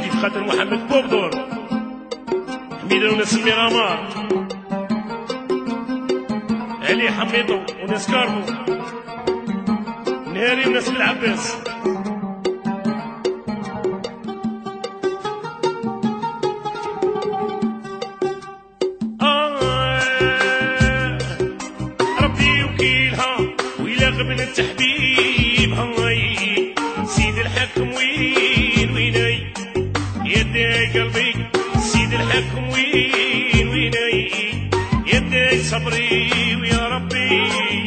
هادي في خاطر محمد بوبدور، حميدة وناس الميرامار، علي حميدو وناس كارمو، نهاري وناس العباس. ربي وكيلها ويلا غبن التحبيب، هاي سيد الحاكم وين ويني يدي قلبي، سيد الحاكم وين ويني يدي صبري ويا ربي.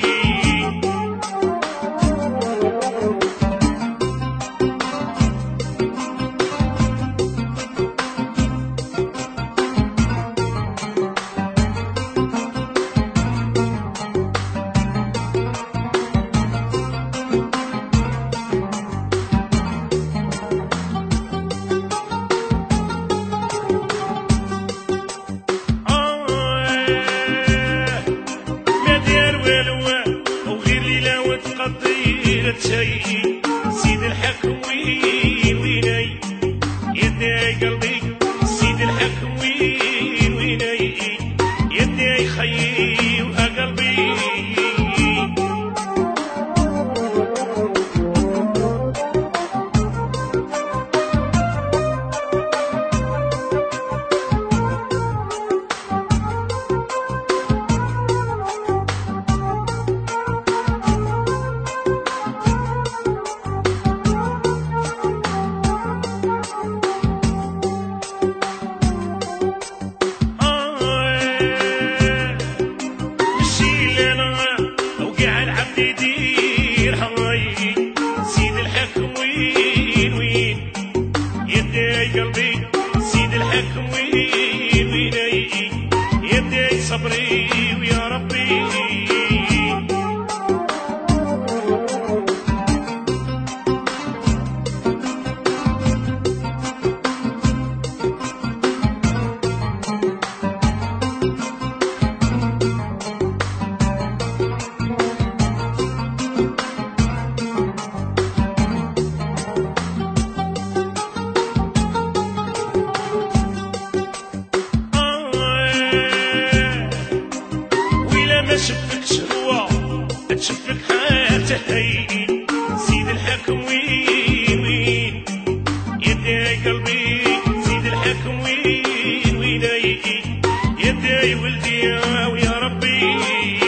شيء سيد الحاكم وين ويني يدي قلبي، سيد الحاكم وين ويني يدي خيي وقلبي. سيد الحاكم وين وين يدي قلبي، سيد الحاكم وين ويني يدي صبري ويا ربي. شفك شهوة تشفك حالته، هي سيد الحاكم وين وين يدي قلبي، سيد الحاكم وين ويني يدي ولدي ويا ربي.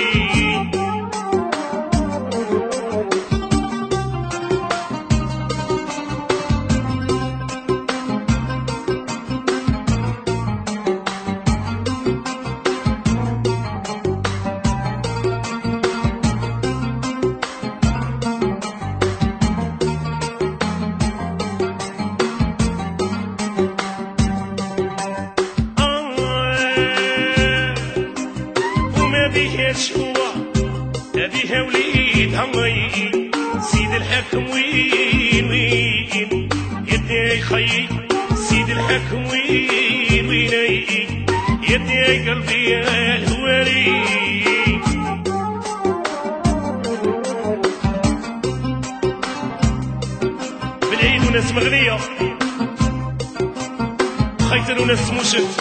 هذه وليد هاي سيد الحاكم وين وين يدي خيي، سيد الحاكم وين ويني يدي قلبي الهواري. بالعيد وناس مغنية، خيتر وناس موشت.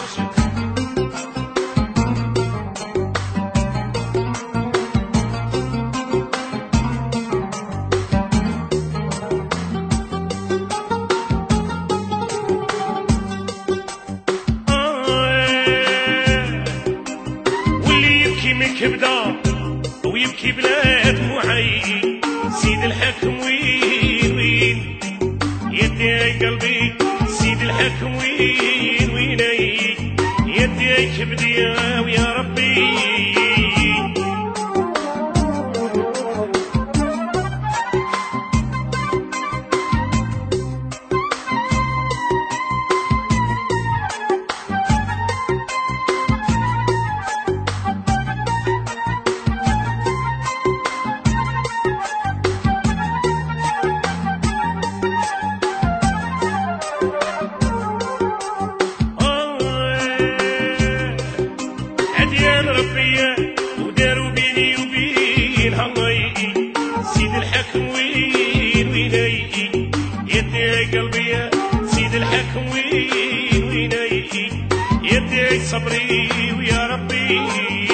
كبدا ويبكي بلا دموعي، سيد الحاكم وين وين يدي قلبي، سيد الحاكم وين ويني يدي كبدي ويا ربي. صبري ويا ربي